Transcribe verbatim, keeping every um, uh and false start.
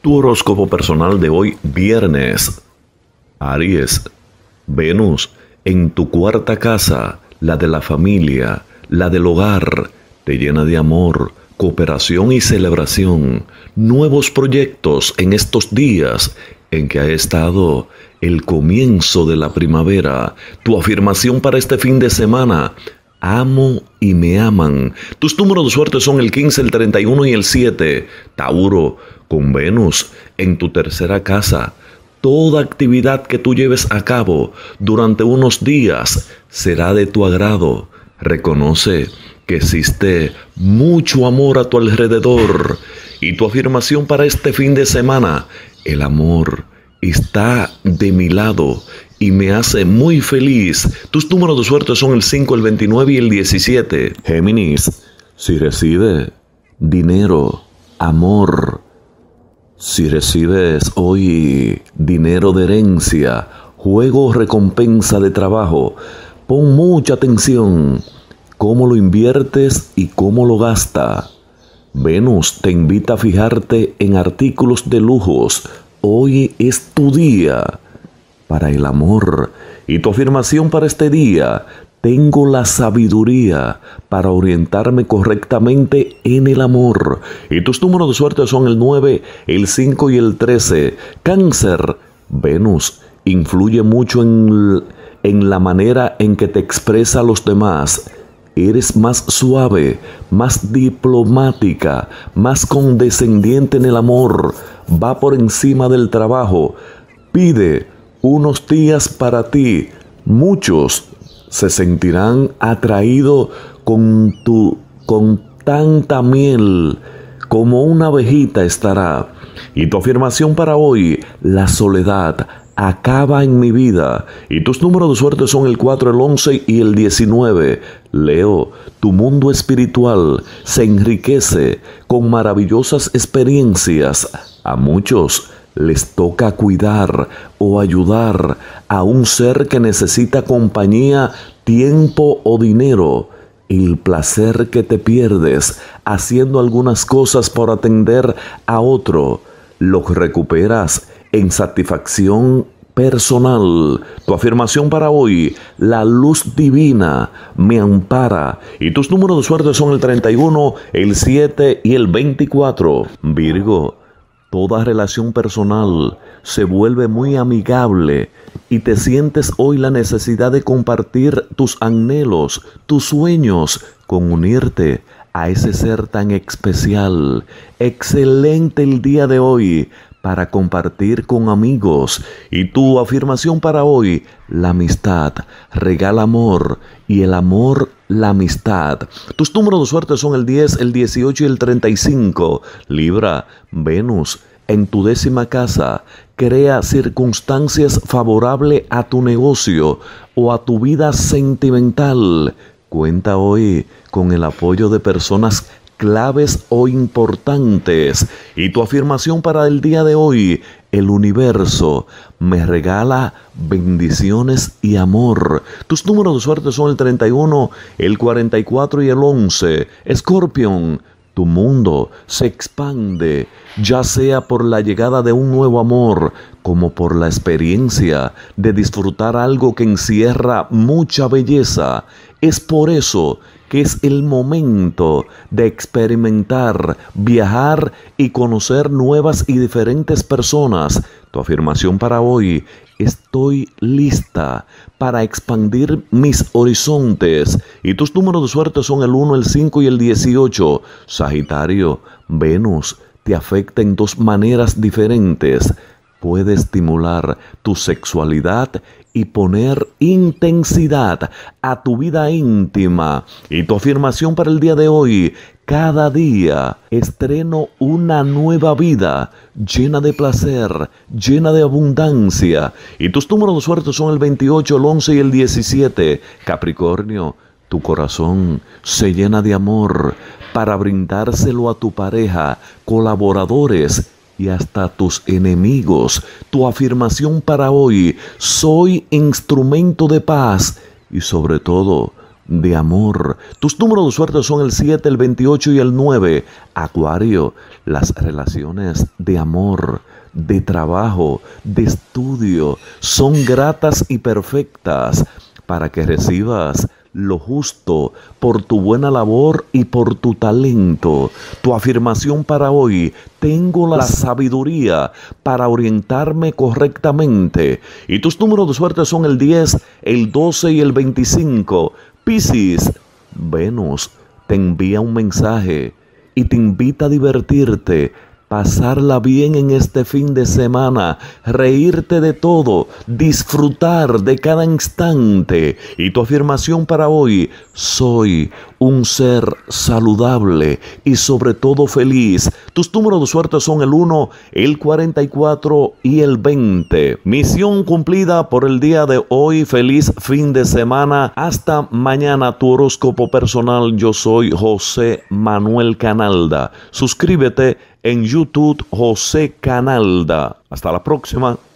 Tu horóscopo personal de hoy, viernes. Aries, Venus en tu cuarta casa, la de la familia, la del hogar, te llena de amor, cooperación y celebración. Nuevos proyectos en estos días en que ha estado el comienzo de la primavera. Tu afirmación para este fin de semana: amo y me aman. Tus números de suerte son el quince, el treinta y uno y el siete. Tauro, con Venus en tu tercera casa, toda actividad que tú lleves a cabo durante unos días será de tu agrado. Reconoce que existe mucho amor a tu alrededor. Y tu afirmación para este fin de semana: el amor está de mi lado y me hace muy feliz. Tus números de suerte son el cinco, el veintinueve y el diecisiete. Géminis, si recibe dinero, amor, si recibes hoy dinero de herencia, juego o recompensa de trabajo, pon mucha atención cómo lo inviertes y cómo lo gastas. Venus te invita a fijarte en artículos de lujos. Hoy es tu día para el amor. Y tu afirmación para este día: tengo la sabiduría para orientarme correctamente en el amor. Y tus números de suerte son el nueve, el cinco y el trece. Cáncer, Venus influye mucho en, en la manera en que te expresa a los demás. Eres más suave, más diplomática, más condescendiente en el amor. Va por encima del trabajo. Pide unos días para ti. Muchos se sentirán atraídos con tu, con tanta miel, como una abejita estará. Y tu afirmación para hoy: la soledad acaba en mi vida. Y tus números de suerte son el cuatro, el once y el diecinueve. Leo, tu mundo espiritual se enriquece con maravillosas experiencias. A muchos les toca cuidar o ayudar a un ser que necesita compañía, tiempo o dinero. El placer que te pierdes haciendo algunas cosas por atender a otro, lo recuperas en satisfacción personal. Tu afirmación para hoy: la luz divina me ampara. Y tus números de suerte son el treinta y uno, el siete y el veinticuatro. Virgo, toda relación personal se vuelve muy amigable y te sientes hoy la necesidad de compartir tus anhelos, tus sueños, con unirte a ese ser tan especial. Excelente el día de hoy para compartir con amigos. Y tu afirmación para hoy: la amistad regala amor y el amor la amistad. Tus números de suerte son el diez, el dieciocho y el treinta y cinco. Libra, Venus en tu décima casa crea circunstancias favorables a tu negocio o a tu vida sentimental. Cuenta hoy con el apoyo de personas claves o importantes. Y tu afirmación para el día de hoy: el universo me regala bendiciones y amor. Tus números de suerte son el treinta y uno, el cuarenta y cuatro y el once. Escorpión, tu mundo se expande, ya sea por la llegada de un nuevo amor, como por la experiencia de disfrutar algo que encierra mucha belleza. Es por eso que es el momento de experimentar, viajar y conocer nuevas y diferentes personas. Tu afirmación para hoy: estoy lista para expandir mis horizontes. Y tus números de suerte son el uno, el cinco y el dieciocho. Sagitario, Venus te afecta en dos maneras diferentes. Puede estimular tu sexualidad y poner intensidad a tu vida íntima. Y tu afirmación para el día de hoy: cada día estreno una nueva vida llena de placer, llena de abundancia. Y tus números de suerte son el veintiocho, el once y el diecisiete. Capricornio, tu corazón se llena de amor para brindárselo a tu pareja, colaboradores y hasta tus enemigos. Tu afirmación para hoy: soy instrumento de paz y sobre todo de amor. Tus números de suerte son el siete, el veintiocho y el nueve. Acuario, las relaciones de amor, de trabajo, de estudio son gratas y perfectas para que recibas lo justo por tu buena labor y por tu talento. Tu afirmación para hoy: tengo la sabiduría para orientarme correctamente. Y tus números de suerte son el diez, el doce y el veinticinco. Piscis, Venus te envía un mensaje y te invita a divertirte, pasarla bien en este fin de semana, reírte de todo, disfrutar de cada instante. Y tu afirmación para hoy: soy un ser saludable y sobre todo feliz. Tus números de suerte son el uno, el cuarenta y cuatro y el veinte. Misión cumplida por el día de hoy. Feliz fin de semana. Hasta mañana. Tu horóscopo personal. Yo soy José Manuel Canalda. Suscríbete en YouTube, José Canalda. Hasta la próxima.